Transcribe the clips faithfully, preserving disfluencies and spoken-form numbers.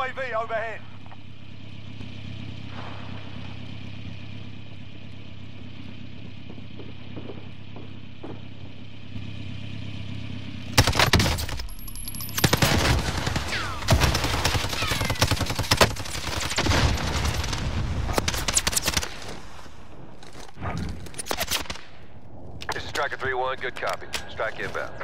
A V overhead. This is Striker three one, good copy. Strike inbound.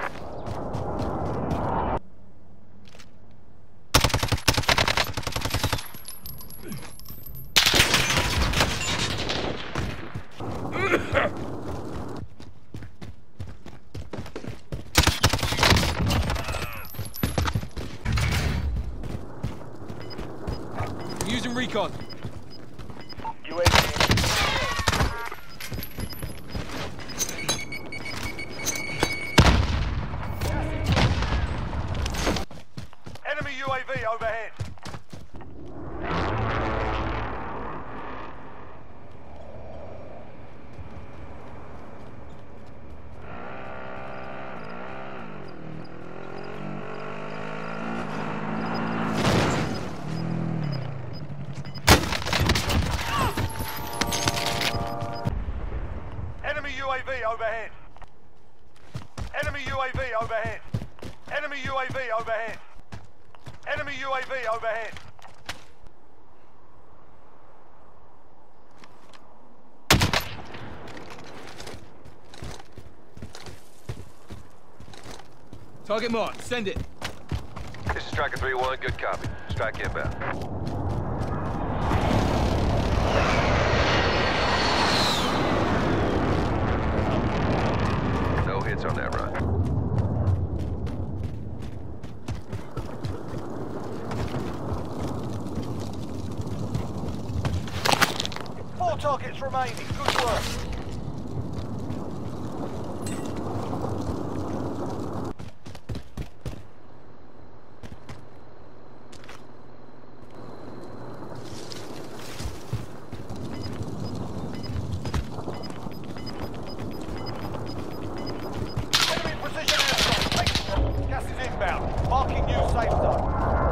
Using recon. U A V. Enemy U A V overhead. Enemy U A V overhead. Enemy U A V overhead. Enemy U A V overhead. Enemy U A V overhead. Target marked. Send it. This is Striker three one, good copy. Strike inbound. No hits on that run. Four targets remaining. Good work. Enemy precision airstrike. Gas is inbound. Marking new safe zone.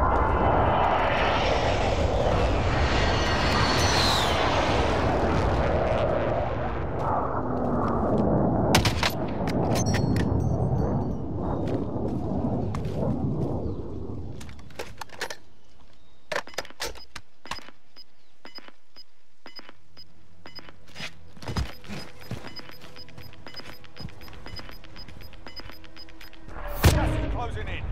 Gas is closing in.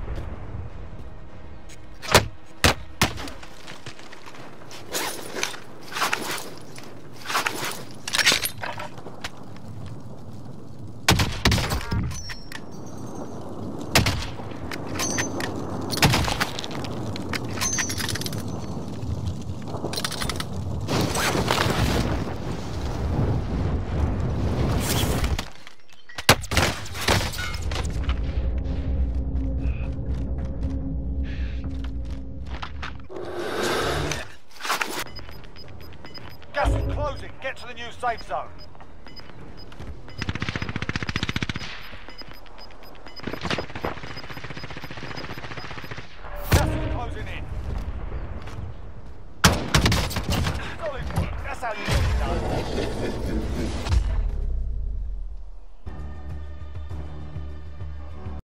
Gas is closing. Get to the new safe zone. Gas is closing in. Solid work. That's how you do it.